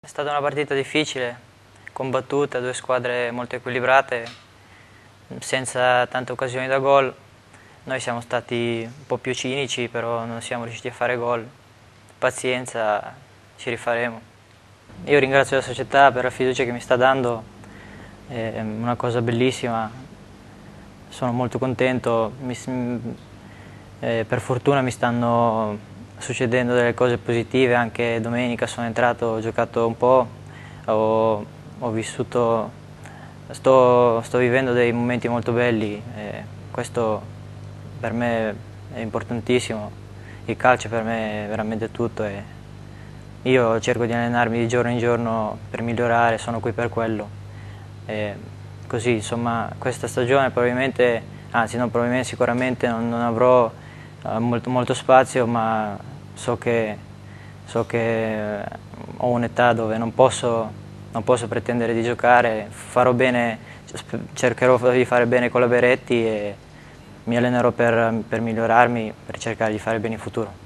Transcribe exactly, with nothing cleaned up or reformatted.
È stata una partita difficile, combattuta, due squadre molto equilibrate, senza tante occasioni da gol. Noi siamo stati un po' più cinici, però non siamo riusciti a fare gol. Pazienza, ci rifaremo. Io ringrazio la società per la fiducia che mi sta dando, è una cosa bellissima, sono molto contento, mi, eh, per fortuna mi stanno succedendo delle cose positive, anche domenica sono entrato, ho giocato un po', ho, ho vissuto, sto, sto vivendo dei momenti molto belli, e questo per me è importantissimo, il calcio per me è veramente tutto e io cerco di allenarmi di giorno in giorno per migliorare, sono qui per quello. E così insomma questa stagione probabilmente, anzi non probabilmente, sicuramente non, non avrò uh, molto, molto spazio, ma so che, so che ho un'età dove non posso, non posso pretendere di giocare, farò bene, cercherò di fare bene con la Beretti e mi allenerò per, per migliorarmi, per cercare di fare bene in futuro.